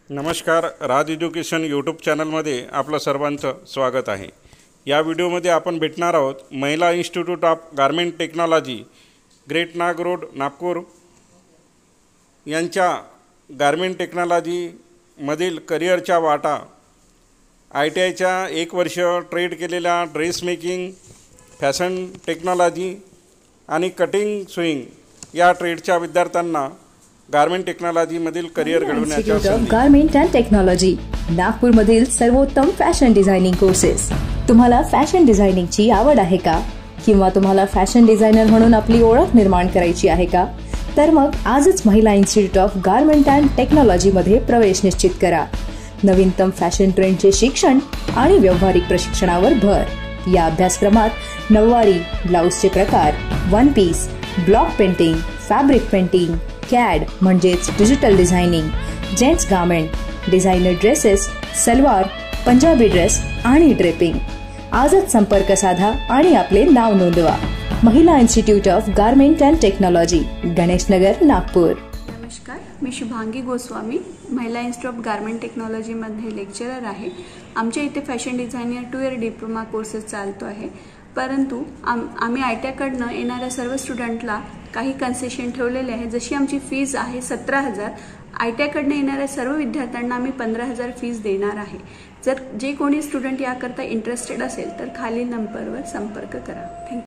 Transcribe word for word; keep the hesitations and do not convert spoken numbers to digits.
नमस्कार, राज education YouTube चॅनलमध्ये आपलं सर्वांचं स्वागत आहे। या व्हिडिओमध्ये आपण भेटणार आहोत Mahila institute of garment technology great Nag road Nagpur यांच्या गारमेंट टेक्नॉलॉजीमधील करिअरच्या वाटा, आय टी आयच्या एक वर्ष ट्रेड केलेल्या ड्रेस मेकिंग, फॅशन टेक्नॉलॉजी आणि कटिंग स्विंग या ट्रेडच्या विद्यार्थ्यांना गारमेंट टेक्नॉलॉजीमधील करिअर घडवण्याच्या संधी। गारमेंट अँड टेक्नॉलॉजी नागपूरमधील सर्वोत्तम फॅशन डिझायनिंग कोर्सेस। तुम्हाला फॅशन डिझायनिंगची आवड आहे का, किंवा तुम्हाला फॅशन डिझायनर म्हणून आपली ओळख निर्माण करायची आहे का? तर मग आजच Mahila institute of garment and technology मध्ये प्रवेश निश्चित करा। नवीनतम फॅशन ट्रेंडचे शिक्षण आणि व्यावहारिक प्रशिक्षणावर भर। या अभ्यासक्रमात नऊवारी, ब्लाउजचे प्रकार, one piece, block painting, fabric painting, CAD म्हणजेच digital designing, gents garment, designer dresses, salwar, Punjabi dress आणि ड्रेपिंग। आजच संपर्क साधा आणि आपले नाव नोंदवा। Mahila institute of garment and technology, Ganesh Nagar, Nagpur. नमस्कार, मी Shubhangi Goswami, Mahila institute of garment technology मध्ये लेक्चरर आहे। आमच्या इथे fashion designer two year diploma courses चालतो आहे, परंतु आम आम्ही आय टी आयकडनं येणाऱ्या सर्व स्टुडंटला काही कन्सेशन ठेवलेले आहे। जशी आमची फीज आहे सतरा हजार, आय टी आयकडनं येणाऱ्या सर्व विद्यार्थ्यांना आम्ही पंधरा हजार फीज देणार आहे। जर जे कोणी स्टुडंट याकरता इंटरेस्टेड असेल तर खालील नंबरवर संपर्क करा। थँक्यू।